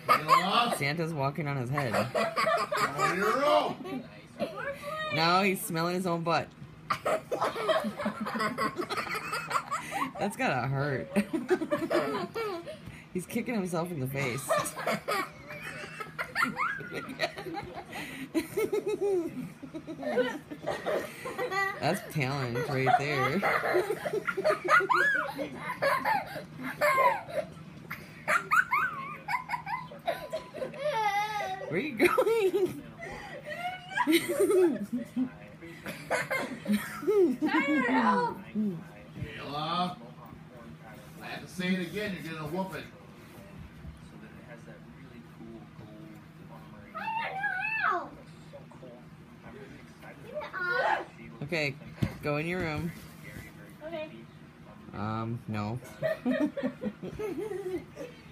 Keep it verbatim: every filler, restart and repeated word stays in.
Santa's walking on his head. Come on your room. No, he's smelling his own butt. That's gotta hurt. He's kicking himself in the face. That's talent right there. Where are you going? Hello? I have to say it again, you're gonna whoop it. Okay, go in your room. Okay. Um, no.